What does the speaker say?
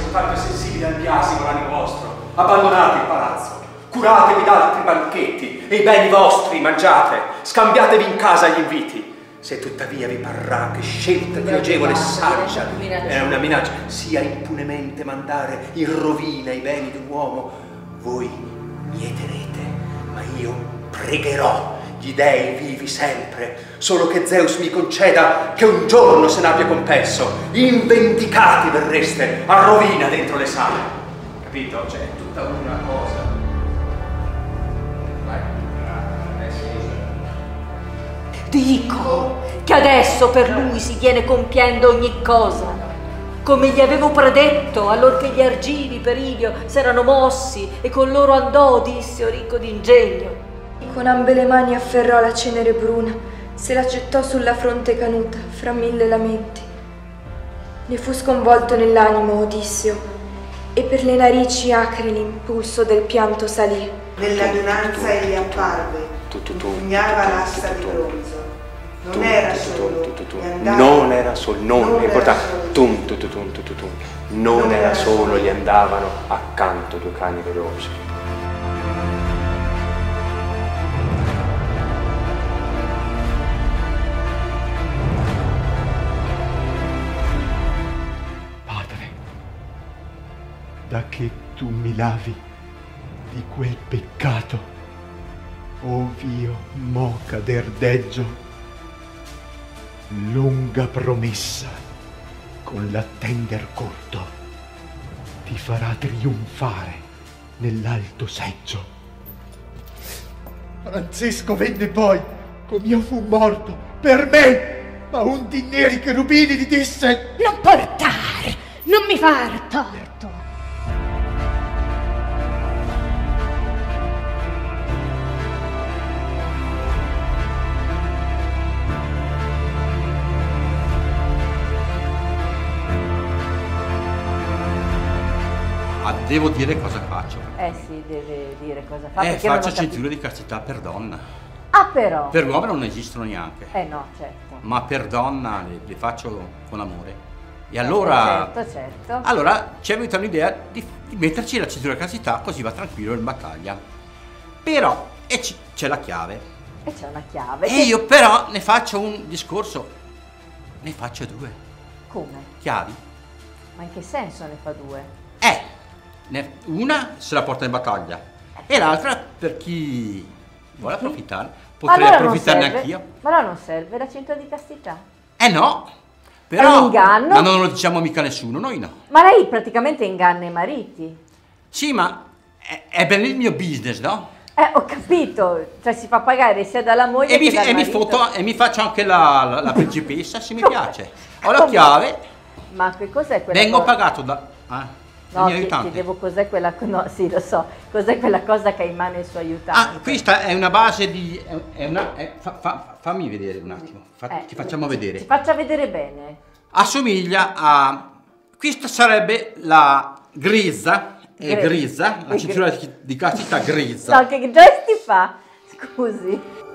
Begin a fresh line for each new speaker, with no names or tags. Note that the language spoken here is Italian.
soltanto è sensibile al biasimo l'animo vostro. Abbandonate il palazzo, curatevi d'altri banchetti e i beni vostri mangiate, scambiatevi in casa gli inviti. Se tuttavia vi parrà che scelta più agevole e saggia è una minaccia, sia impunemente mandare in rovina i beni d'un uomo, voi mieterete, ma io pregherò gli dei vivi sempre, solo che Zeus mi conceda che un giorno se n'abbia compenso. Invendicati verreste a rovina dentro le sale. Capito? C'è tutta una cosa. Vai,
dico che adesso per lui si viene compiendo ogni cosa, come gli avevo predetto allorché gli argivi per Ilio s'erano mossi e con loro andò Odisseo ricco d'ingegno.
Con ambe le mani afferrò la cenere bruna, se la gettò sulla fronte canuta, fra mille lamenti. Ne fu sconvolto nell'animo Odisseo, e per le narici acre l'impulso del pianto salì.
Nell'adunanza egli apparve, impugnava l'asta di bronzo. Non era solo,
non era solo, non è importante, non era solo, gli andavano accanto due cani veloci.
Da che tu mi lavi di quel peccato, ov'io mo cader deggio, lunga promessa con l'attender corto ti farà trionfare nell'alto seggio. Francesco venne poi, com'io fu morto, per me, ma un di neri cherubini gli disse:
non portare, non mi far torto.
Devo dire cosa faccio.
Sì, deve dire cosa fa.
Faccio cinture di castità per donna.
Ah, però.
Per uomo non esistono neanche.
No, certo.
Ma per donna le faccio con amore. E allora...
Certo.
Allora ci è venuta un'idea di metterci la cintura di castità, così va tranquillo in battaglia. Però, c'è la chiave.
E c'è una chiave.
E io però ne faccio un discorso. Ne faccio due.
Come?
Chiavi.
Ma in che senso ne fa due?
Una se la porta in battaglia e l'altra per chi vuole approfittare. Potrei approfittarne anch'io.
Ma allora non serve la cintura di castità?
No, però...
È un inganno?
Ma non lo diciamo mica a nessuno, noi no.
Ma lei praticamente inganna i mariti.
Sì, ma è per il mio business, no?
Ho capito, cioè si fa pagare sia dalla moglie che dal marito.
E mi faccio anche la principessa se mi piace. Ho la chiave.
Ma che cos'è quella
Vengo
cosa?
pagato da...
No, chiedevo cos'è quella... No, sì, lo so. Cos'è quella cosa che ha in mano il suo aiutante?
Questa è una base di... fammi vedere un attimo. Ti facciamo vedere.
Ci faccia vedere bene.
Assomiglia a... Questa sarebbe la grezza. La cintura di castità grezza.
No, che gesti fa? Scusi.